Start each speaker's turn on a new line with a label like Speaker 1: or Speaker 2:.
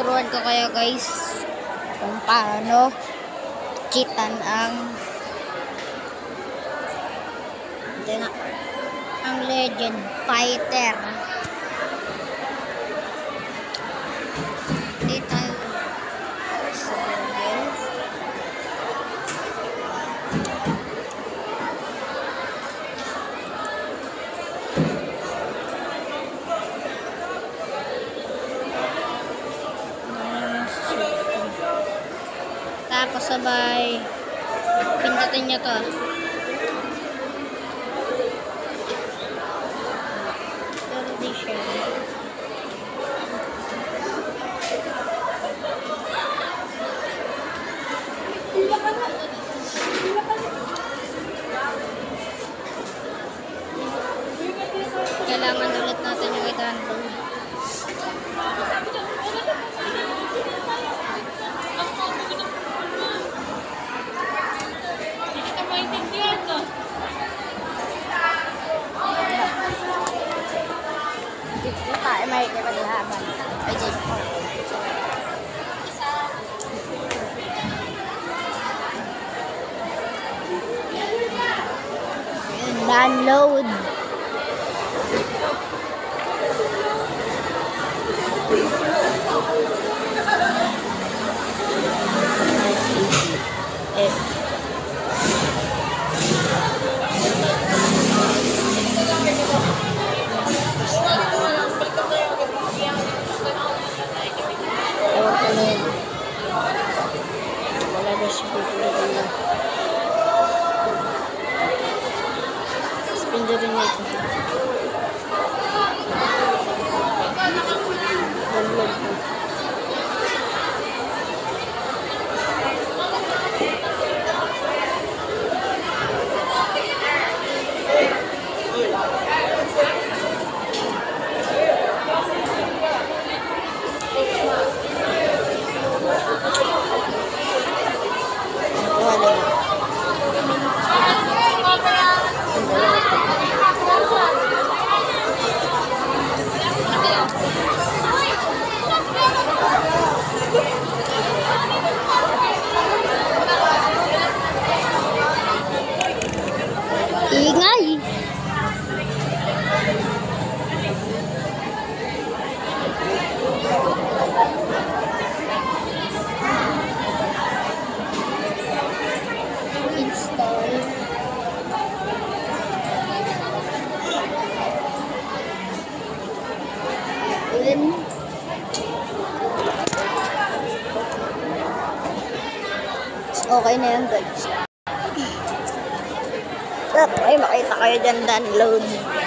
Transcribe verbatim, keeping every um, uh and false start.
Speaker 1: tuturuan ko kayo guys kung paano cheatan ang na, ang Legend Fighter. Dito tayo sa Google. Tapos sabay pindutin nyo to. Kailangan ulit natin yung i-download.
Speaker 2: Hindi ka maintindihan, no?
Speaker 1: Dito tayo may kapaglaban. Ay, dito. Download. Eh. Wala na si Google. Pindutin na ito. Download po. Ingay. Install. In. Okay na yan guys. Ay, makita kayo dyan download.